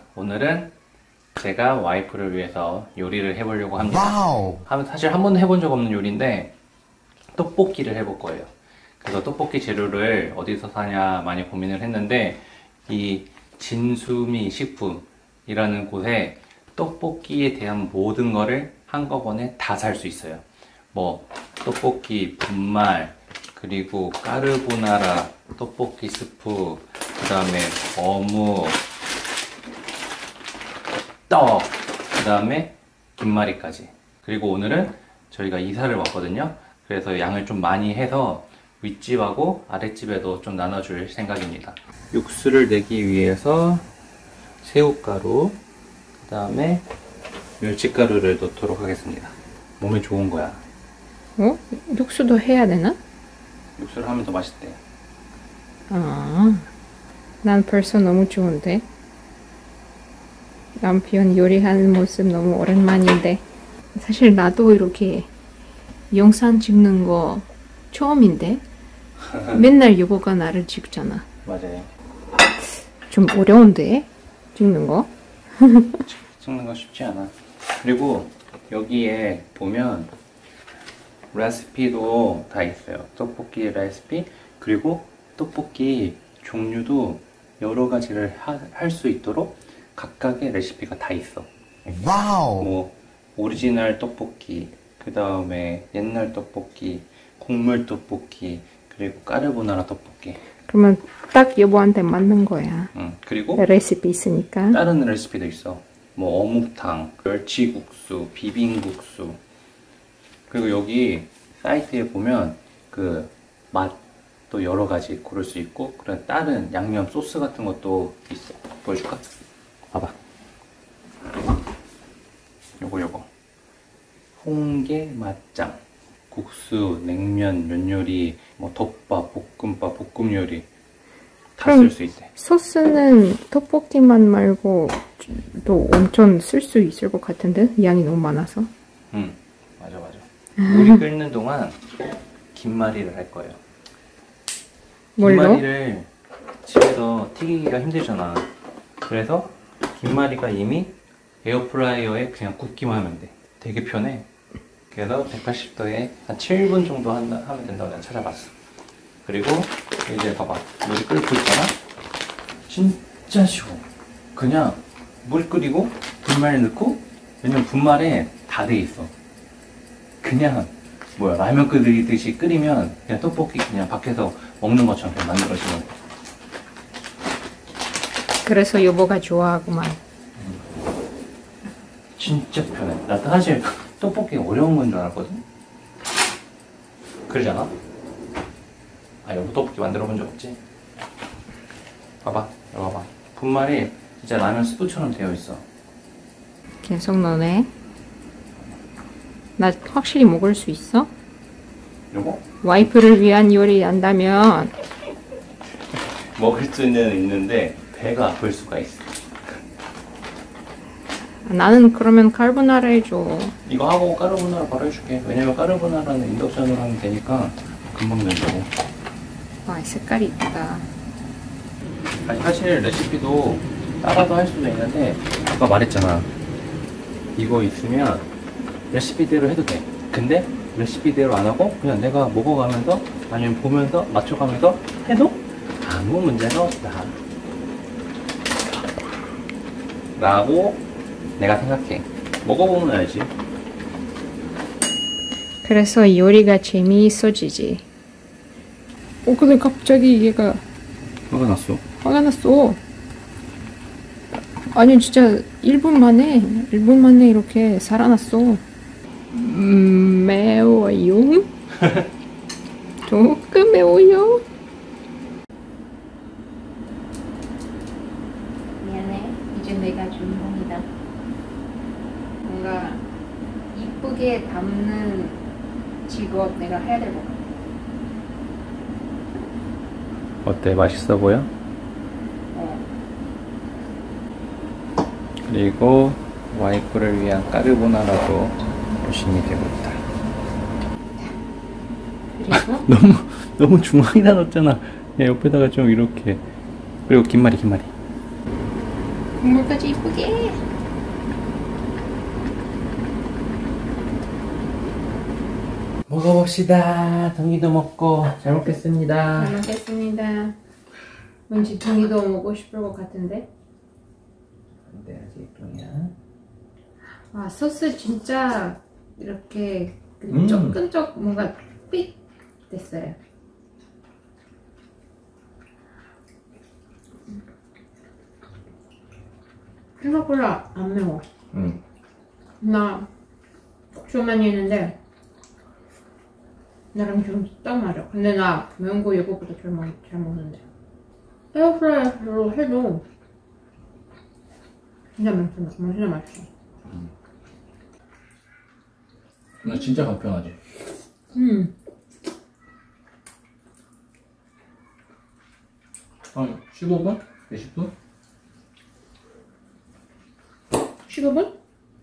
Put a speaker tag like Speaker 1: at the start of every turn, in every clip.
Speaker 1: 오늘은 제가 와이프를 위해서 요리를 해보려고 합니다. 사실 한 번도 해본 적 없는 요리인데 떡볶이를 해볼 거예요. 그래서 떡볶이 재료를 어디서 사냐 많이 고민을 했는데 이 진수미 식품이라는 곳에 떡볶이에 대한 모든 거를 한꺼번에 다 살 수 있어요. 뭐 떡볶이 분말, 그리고 까르보나라, 떡볶이 스프, 그 다음에 어묵, 떡, 그 다음에 김말이까지. 그리고 오늘은 저희가 이사를 왔거든요. 그래서 양을 좀 많이 해서 윗집하고 아랫집에도 좀 나눠줄 생각입니다. 육수를 내기 위해서 새우가루, 그 다음에 멸치가루를 넣도록 하겠습니다. 몸에 좋은 거야.
Speaker 2: 어? 육수도 해야 되나?
Speaker 1: 육수를 하면 더 맛있대.
Speaker 2: 난 벌써 너무 좋은데. 남편 요리하는 모습 너무 오랜만인데. 사실 나도 이렇게 영상 찍는 거 처음인데. 맨날 여보가 나를 찍잖아.
Speaker 1: 맞아요.
Speaker 2: 좀 어려운데 찍는 거?
Speaker 1: 찍는 거 쉽지 않아. 그리고 여기에 보면 레시피도 다 있어요. 떡볶이 레시피, 그리고 떡볶이 종류도 여러 가지를 할 수 있도록 각각의 레시피가 다 있어. 와우. 뭐 오리지널 떡볶이, 그 다음에 옛날 떡볶이, 국물 떡볶이, 그리고 까르보나라 떡볶이.
Speaker 2: 그러면 딱 여보한테 맞는 거야.
Speaker 1: 응. 그리고
Speaker 2: 레시피 있으니까.
Speaker 1: 다른 레시피도 있어. 뭐 어묵탕, 멸치국수, 비빔국수. 그리고 여기 사이트에 보면 그 맛도 여러 가지 고를 수 있고, 그런 다른 양념 소스 같은 것도 있어. 보여줄까? 봐봐. 요거 홍게 맛장, 국수, 냉면, 면 요리, 뭐 덮밥, 볶음밥, 볶음 요리 다 쓸 수 있대.
Speaker 2: 소스는 떡볶이만 말고 또 엄청 쓸 수 있을 것 같은데? 양이 너무 많아서.
Speaker 1: 맞아. 물이 끓는 동안 김말이를 할 거예요. 김말이를 집에서 튀기기가 힘들잖아. 그래서 김말이가 이미 에어프라이어에 그냥 굽기만 하면 돼. 되게 편해. 그래서 180도에 한 7분 정도 하면 된다고 내가 찾아봤어. 그리고 이제 봐봐, 물이 끓고 있잖아. 진짜 쉬워. 그냥 물 끓이고 분말 넣고, 왜냐면 분말에 다 돼 있어. 그냥 뭐야, 라면 끓이듯이 끓이면 그냥 떡볶이 그냥 밖에서 먹는 것처럼 그냥 만들어지는 거. 그래서
Speaker 2: 여보가 좋아하구만.
Speaker 1: 진짜 편해. 나 사실 떡볶이가 어려운 건 줄 알았거든. 그러지 않아? 여보 떡볶이 만들어 본 적 없지? 봐봐, 이거 봐봐. 분말이 진짜 라면 스프처럼 되어 있어.
Speaker 2: 계속 넣네. 나 확실히 먹을 수 있어?
Speaker 1: 요거?
Speaker 2: 와이프를 위한 요리 한다면
Speaker 1: 먹을 수는 있는데 배가 아플 수가 있어.
Speaker 2: 나는 그러면 까르보나라 해줘.
Speaker 1: 이거 하고 까르보나라 바로 해줄게. 왜냐면 까르보나라는 인덕션으로 하면 되니까 금방 된다고.
Speaker 2: 와, 색깔이 이쁘다.
Speaker 1: 사실 레시피도 따라서 할 수도 있는데, 아까 말했잖아, 이거 있으면 레시피대로 해도 돼. 근데 레시피대로 안 하고 그냥 내가 먹어가면서 아니면 보면서 맞춰가면서 해도 아무 문제가 없다 라고 내가 생각해. 먹어보면 알지.
Speaker 2: 그래서 요리가 재미있어지지. 근데 갑자기 얘가
Speaker 1: 화가 났어.
Speaker 2: 아니 진짜 1분 만에 이렇게 살아났어. 매워요? 조금 매워요? 미안해, 이제 내가 주인공이다. 뭔가 이쁘게 담는 직업 내가 해야 될 것 같아.
Speaker 1: 어때? 맛있어 보여? 그리고 와이프를 위한 까르보나라도 열심히 되고 있다.
Speaker 2: 그리고?
Speaker 1: 너무 중앙에다 넣었잖아. 야, 옆에다가 좀 이렇게. 그리고 김말이.
Speaker 2: 국물까지 이쁘게.
Speaker 1: 먹어봅시다. 동이도 먹고 잘 먹겠습니다.
Speaker 2: 잘 먹겠습니다. 왠지 동이도 먹고 싶을 것 같은데.
Speaker 1: 근데 아직 동이야.
Speaker 2: 아, 소스 진짜 이렇게 끈적끈적 뭔가 삑 됐어요. 생각보다 안 매워. 나 고추 많이 했는데 나랑 좀 딱 맞아. 근데 나 매운 거 이거보다 잘 먹는데. 에어프라이어로 해도 진짜 맛있어.
Speaker 1: 나 진짜 간편하지. 한 15분? 20분?
Speaker 2: 15분?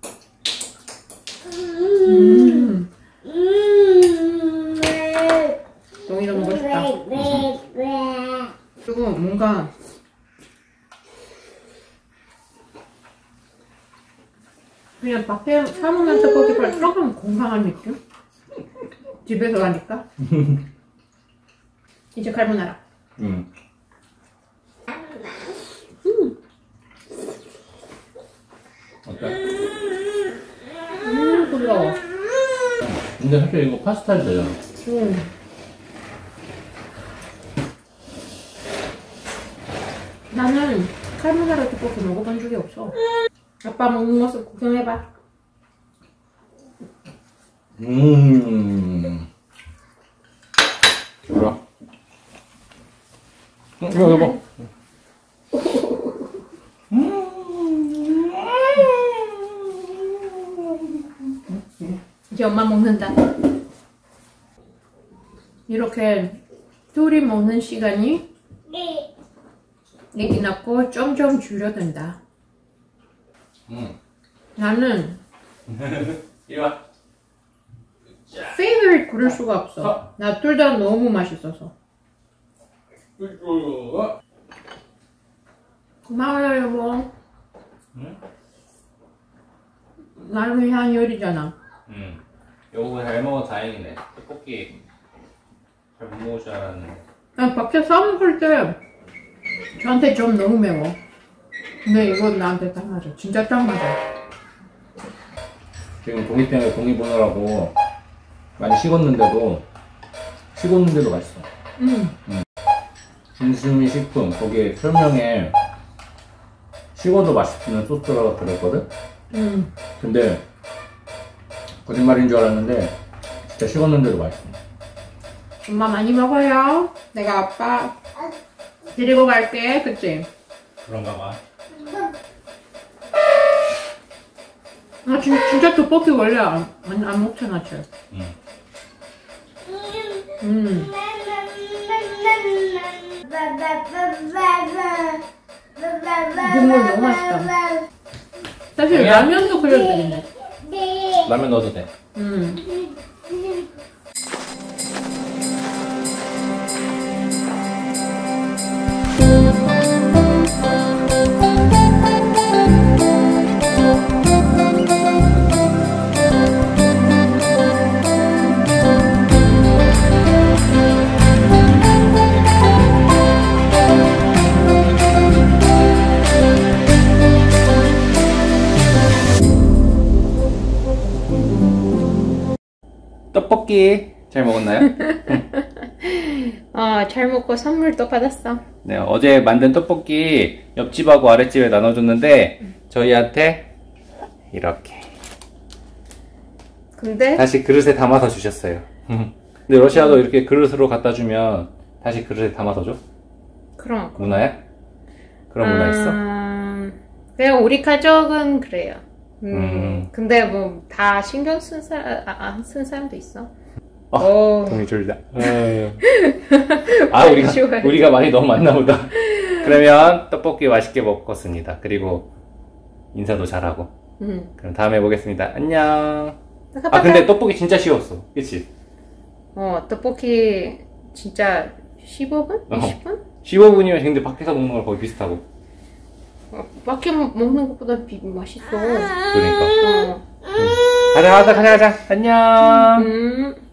Speaker 2: 동이도 먹고 싶다. 그리고 뭔가 그냥 밖에 사 먹는 떡볶이보다 조금 건강한 느낌? 집에서 하니까. 이제 칼보나라.
Speaker 1: 어때?
Speaker 2: 부드러워.
Speaker 1: 근데 사실 이거 파스타잖아.
Speaker 2: 나는 칼보나라 떡볶이 먹어본 적이 없어. 아빠 먹는 모습 구경해봐.
Speaker 1: 뭐야? 이거 여보.
Speaker 2: 이제 엄마 먹는다. 이렇게 둘이 먹는 시간이 애기 낳고 점점 줄어든다. 나는
Speaker 1: 이리 와.
Speaker 2: favorite 고를 수가 없어. 나 둘 다 너무 맛있어서. 고마워요 여보. 나를 위한 요리잖아.
Speaker 1: 여보 잘 먹어 다행이네. 떡볶이 잘 못 먹을 줄 알았는데.
Speaker 2: 난 밖에 사 먹을 때 저한테 좀 너무 매워. 근데 이거 나한테 딱 맞아. 진짜 딱 맞아.
Speaker 1: 지금 동이 때문에 동이 보느라고 많이 식었는데도 맛있어. 진수미 식품 거기에 설명에 식어도 맛있는 소스라고 들었거든? 근데 거짓말인 줄 알았는데 진짜 식었는데도 맛있어.
Speaker 2: 엄마 많이 먹어요. 내가 아빠 데리고 갈게. 그치?
Speaker 1: 그런가 봐.
Speaker 2: 아 진짜 떡볶이 원래 안 먹잖아 쟤. 국물 너무 맛있다. 사실 라면도 끓여도 되겠네.
Speaker 1: 라면 넣어도 돼. 떡볶이 잘 먹었나요?
Speaker 2: 잘 먹고 선물도 받았어.
Speaker 1: 네, 어제 만든 떡볶이 옆집하고 아랫집에 나눠줬는데 저희한테 이렇게
Speaker 2: 근데
Speaker 1: 다시 그릇에 담아서 주셨어요. 근데 러시아도 이렇게 그릇으로 갖다 주면 다시 그릇에 담아서 줘?
Speaker 2: 그럼
Speaker 1: 문화야? 그런 문화 있어?
Speaker 2: 그냥 우리 가족은 그래요. 근데 뭐 다 신경 쓴 사람도 있어.
Speaker 1: 동이 졸다. 우리가 많이 너무 많나 보다. 그러면 떡볶이 맛있게 먹었습니다. 그리고 인사도 잘하고. 그럼 다음에 보겠습니다. 안녕. 근데 떡볶이 진짜 쉬웠어. 그치?
Speaker 2: 떡볶이 진짜 15분? 20분?
Speaker 1: 15분이면 근데 밖에서 먹는 걸 거의 비슷하고.
Speaker 2: 밖에 먹는 것보다 맛있어.
Speaker 1: 그러니까.
Speaker 2: 어.
Speaker 1: 가자, 가자, 가자, 가자. 안녕.